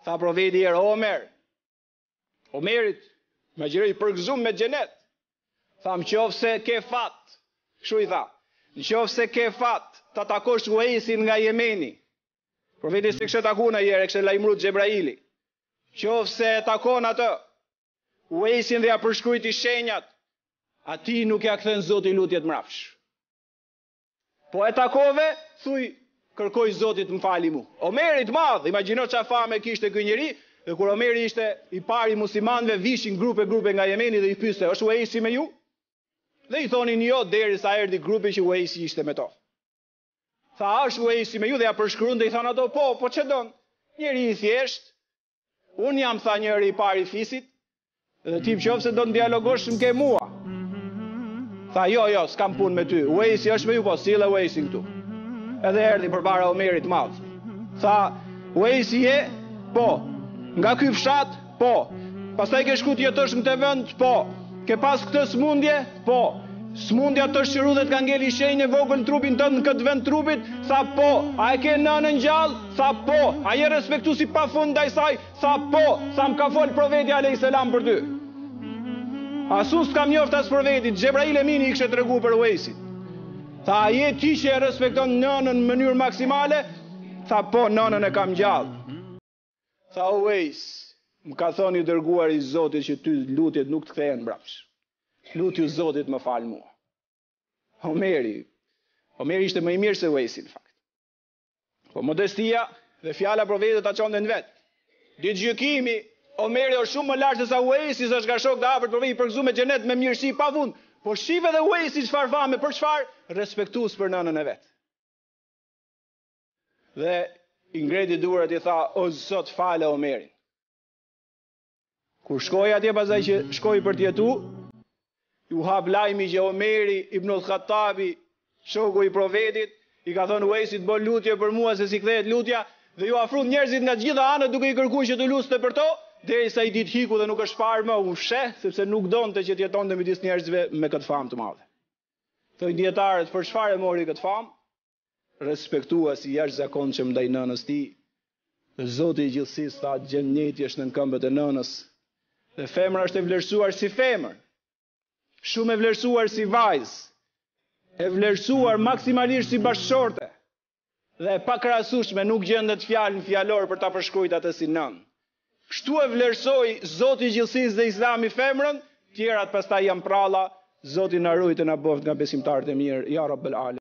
Tha profeti erë, Omerit, me gjëri përgëzum me xhenet. Tha, në qoftë se ke fat, kështu i tha, në qoftë se ke fat, ta takosh Uaisin nga Jemeni. Profeti se kështë taku në jere, kështë lajmëruar Xhebraili. Qoftë se takon atë, Uaisin dhe ja përshkrujti shenjat, ati nuk ja kthen Zoti lutjet mrapsh. Po e takove, thuj, kërkoj Zotit më fali mu. Omerit madh, imagjino çfarë fame kishte ky njeri, dhe kur Omeri ishte i pari muslimanëve, vishin grupe nga Jemeni dhe i pyeste, është Uaisi me ju? Dhe i thonin jo, derisa erdhi grupi që Uaisi ishte me to. Tha, është Uaisi me ju, dhe ja përshkruan dhe i thonë ato, po ç'e don? Njeri i thjesht, unë jam, tha njëri i pari fisit, dhe ti nëse do të dialogosh më ke mua. Tha, jo, s'kam punë me ty. Uaisi është me ju, po sille Uaisin këtu. Edhe erdhi përpara Omerit madh. Tha, Uaisi je? Po. Nga ky fshat? Po. Pastaj ke shku të jetosh në këtë vend? Po. Ke pas këtë smundje? Po. Smundja të shërudhet ka ngeli shenjë vogël në trupin tënd, në këtë vend trupit? Tha, po. A e ke nënën gjallë? Tha, po. A je respektuesi pafund ndaj saj? Tha, po. Tha, më ka fol profeti alayhis salam për ty. Asu s'kam njoft as profetit, Xhebrail Emini i kishte treguar për Uaisin. Tha, a je ti që e respekton nënën në mënyrë maksimale? Tha, po, nënën e kam gjallë. Tha, Uais, më ka thonë i dërguar i Zotit që ty lutjet nuk të kthehen mbrapsh. Lutju Zotit më fal mua. Omeri ishte më i mirë se Uaisi në fakt. Po modestia dhe fjala profetit ta çonte në vet. Ditë gjykimi, Omeri është shumë më lart se sa Uaisi, është nga shok të afërt, profeti i përgëzuar me xhenet me mirësi pafund. Po shive dhe Uaisi çfarë fame, për çfarë? Respektues për nënën e vet. Dhe i ngreti duart i tha, o Zot, fale Omerin. Kur shkoi atje pasaj që shkoi për të jetu, ju hap lajmi që Omeri ibn al-Khattabi, shoku i profetit, i ka thënë Uaisit, bë lutje për mua se si kthehet lutja, dhe ju afruan njerëzit nga gjitha anët duke i kërkuar që të luste për to, derisa i ditë hiku dhe nuk është parë më, u sheh, sepse nuk donte që të jetonte midis njerëzve me këtë famë të madhe. Thojnë dietarët, për çfarë e mori këtë famë? Respektuesi i jashtëzakonshëm ndaj nënës tij. Dhe Zoti i gjithësisë tha, xheneti është në këmbët e nënës. Dhe femra është e vlerësuar si femër. Shumë e vlerësuar si vajzë. E vlerësuar maksimalisht si bashkëshorte. Dhe e pakrahasueshme, nuk gjendet fjalë në fjalor për ta përshkruajtur atë si nën. Kështu e vlerësoi Zoti i gjithësisë dhe Islami femrën, tjerat pastaj janë pralla. Zoti na ruaj të na bëft nga besimtarët e mirë, ja Rabbel Alamin.